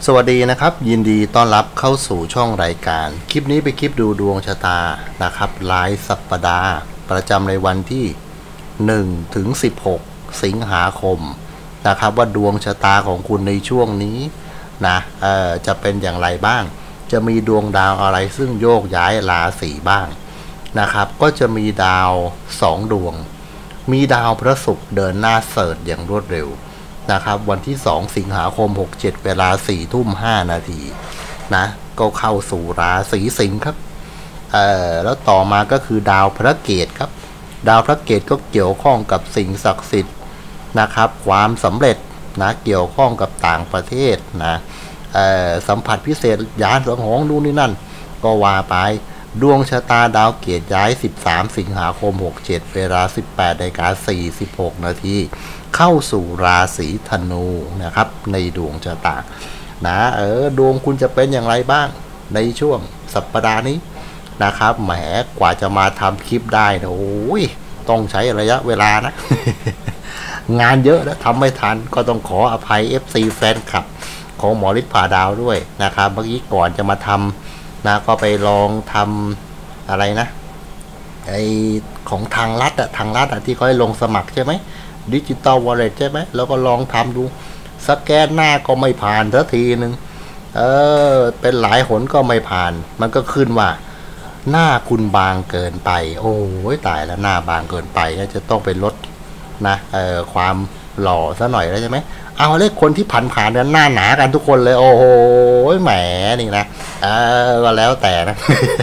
สวัสดีนะครับยินดีต้อนรับเข้าสู่ช่องรายการคลิปนี้เป็นคลิปดูดวงชะตานะครับรายสัปดาห์ประจำในวันที่1ถึง16สิงหาคมนะครับว่าดวงชะตาของคุณในช่วงนี้นะจะเป็นอย่างไรบ้างจะมีดวงดาวอะไรซึ่งโยกย้ายราศีบ้างนะครับก็จะมีดาว2ดวงมีดาวพระศุกร์เดินหน้าเสริฐอย่างรวดเร็วนะครับวันที่2สิงหาคม67เวลา 4:05 นาทีนะก็เข้าสู่ราศีสิงห์ครับแล้วต่อมาก็คือดาวพระเกตครับดาวพระเกตก็เกี่ยวข้องกับสิ่งศักดิ์สิทธิ์นะครับความสำเร็จนะเกี่ยวข้องกับต่างประเทศนะสัมผัสพิเศษยานสังหรณ์นู่นนี่นั่นก็ว่าไปดวงชะตาดาวเกตย้าย13สิงหาคม67เวลา 18:46 นาทีเข้าสู่ราศีธนูนะครับในดวงชะตานะดวงคุณจะเป็นอย่างไรบ้างในช่วงสัปดาห์นี้นะครับแหมกว่าจะมาทำคลิปได้นะโอ้ยต้องใช้ระยะเวลานะ งานเยอะนะทำไม่ทันก็ต้องขออภัย FC แฟนคลับของหมอฤทธิ์ผ่าดาวด้วยนะครับเมื่อกี้ก่อนจะมาทำนะก็ไปลองทำอะไรนะไอของทางรัฐที่เขาให้ลงสมัครใช่ไหมดิจิตอลวอลเล็ตใช่ไหมแล้วก็ลองทำดูสแกนหน้าก็ไม่ผ่านสักทีนึงเป็นหลายหนก็ไม่ผ่านมันก็ขึ้นว่าหน้าคุณบางเกินไปโอ้ยตายแล้วหน้าบางเกินไปจะต้องไปลดนะความหล่อซะหน่อยแล้วใช่ไหมเอาเลขคนที่ผ่านเนี่ยหน้าหนากันทุกคนเลยโอ้โหแหมนี่นะก็แล้วแต่นะ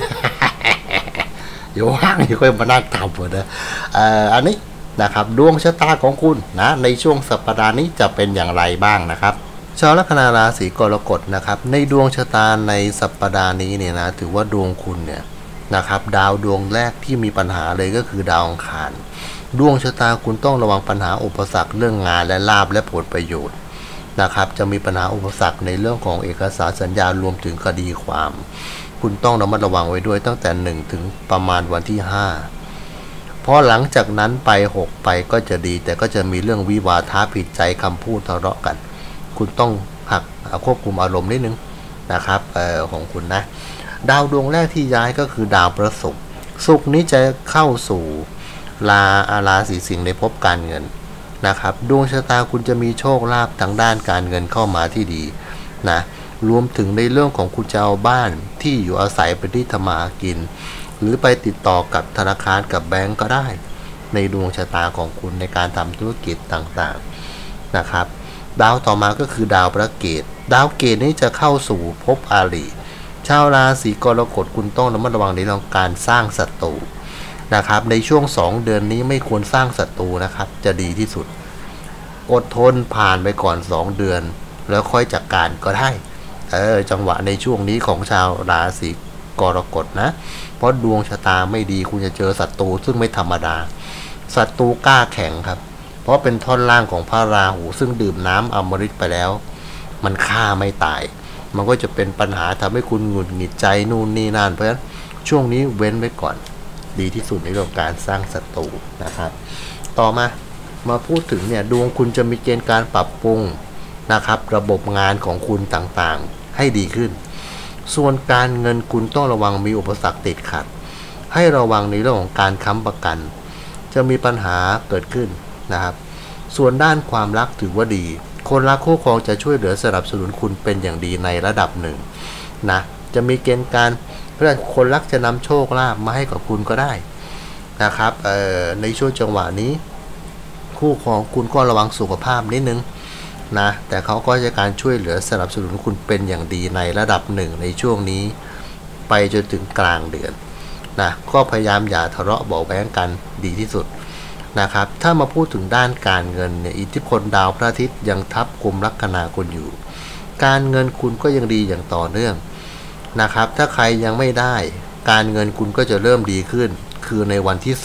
อยู่ว่างอยู่ก็มานั่งทำหมดนะอันนี้นะครับดวงชะตาของคุณนะในช่วงสัปดาห์นี้จะเป็นอย่างไรบ้างนะครับชาวลัคนาราศีกรกฎนะครับในดวงชะตาในสัปดาห์นี้เนี่ยนะถือว่าดวงคุณเนี่ยนะครับดาวดวงแรกที่มีปัญหาเลยก็คือดาวอังคารดวงชะตาคุณต้องระวังปัญหาอุปสรรคเรื่องงานและลาภและผลประโยชน์นะครับจะมีปัญหาอุปสรรคในเรื่องของเอกสารสัญญารวมถึงคดีความคุณต้องระมัดระวังไว้ด้วยตั้งแต่1ถึงประมาณวันที่5พอหลังจากนั้นไป6ไปก็จะดีแต่ก็จะมีเรื่องวิวาทะผิดใจคำพูดทะเลาะกันคุณต้องหักควบคุมอารมณ์นิดนึงนะครับของคุณนะดาวดวงแรกที่ย้ายก็คือดาวพระศุกร์ศุกร์นี้จะเข้าสู่ราศีสิงห์ในภพการเงินนะครับดวงชะตาคุณจะมีโชคลาภทางด้านการเงินเข้ามาที่ดีนะรวมถึงในเรื่องของคุณจะเอาบ้านที่อยู่อาศัยเป็นที่ทำมาหากินหรือไปติดต่อกับธนาคารกับแบงก์ก็ได้ในดวงชะตาของคุณในการทำธุรกิจต่างๆนะครับดาวต่อมาก็คือดาวพระเกตดาวเกตนี้จะเข้าสู่ภพอาริชาวราศีกรกฎคุณต้องระมัดระวังในเรื่องการสร้างศัตรูนะครับในช่วง2เดือนนี้ไม่ควรสร้างศัตรูนะครับจะดีที่สุดอดทนผ่านไปก่อน2เดือนแล้วค่อยจัดการก็ได้จังหวะในช่วงนี้ของชาวราศีกรกฎนะเพราะดวงชะตาไม่ดีคุณจะเจอศัตรูซึ่งไม่ธรรมดาศัตรูกล้าแข็งครับเพราะเป็นท่อนล่างของพระราหูซึ่งดื่มน้ำอมฤตไปแล้วมันฆ่าไม่ตายมันก็จะเป็นปัญหาทำให้คุณหงุดหงิดใจนู่นนี่นั่นเพราะฉะนั้นช่วงนี้เว้นไว้ก่อนดีที่สุดในเรื่องการสร้างศัตรูนะครับต่อมาพูดถึงเนี่ยดวงคุณจะมีเกณฑ์การปรับปรุงนะครับระบบงานของคุณต่างๆให้ดีขึ้นส่วนการเงินคุณต้องระวังมีอุปสรรคติดขัดให้ระวังในเรื่องของการค้ำประกันจะมีปัญหาเกิดขึ้นนะครับส่วนด้านความรักถือว่าดีคนรักคู่ครองจะช่วยเหลือสนับสนุนคุณเป็นอย่างดีในระดับหนึ่งนะจะมีเกณฑ์การเพื่อนคนรักจะนำโชคลาภมาให้กับคุณก็ได้นะครับในช่วงจังหวะนี้คู่ครองคุณก็ระวังสุขภาพนิดนึงนะแต่เขาก็จะการช่วยเหลือสนับสนุนคุณเป็นอย่างดีในระดับหนึ่งในช่วงนี้ไปจนถึงกลางเดือนนะก็พยายามอย่าทะเลาะเบาะแว้งกันดีที่สุดนะครับถ้ามาพูดถึงด้านการเงินเนี่ยอิทธิพลดาวพระอาทิตย์ยังทับกุมลัคนาคุณอยู่การเงินคุณก็ยังดีอย่างต่อเนื่องนะครับถ้าใครยังไม่ได้การเงินคุณก็จะเริ่มดีขึ้นคือในวันที่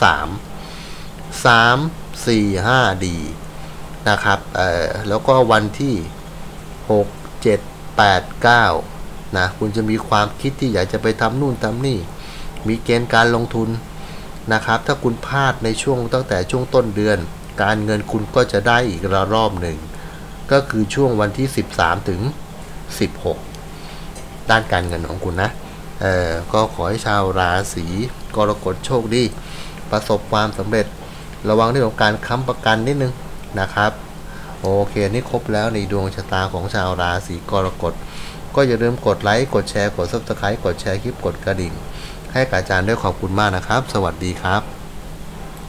3 4 5ดีนะครับแล้วก็วันที่6 7 8 9นะคุณจะมีความคิดที่อยากจะไปทำนู่นทำนี่มีเกณฑ์การลงทุนนะครับถ้าคุณพลาดในช่วงตั้งแต่ช่วงต้นเดือนการเงินคุณก็จะได้อีกระรอบหนึ่งก็คือช่วงวันที่13ถึง 16ด้านการเงินของคุณนะก็ขอให้ชาวราศีกรกฎโชคดีประสบความสำเร็จระวังเรื่องของการค้ำประกันนิดนึงนะครับโอเคนี่ครบแล้วในดวงชะตาของชาวราศีกรกฎก็อย่าลืมกดไลค์กดแชร์กด Subscribe กดแชร์คลิปกดกระดิ่งให้กับอาจารย์ด้วยขอบคุณมากนะครับสวัสดีครับ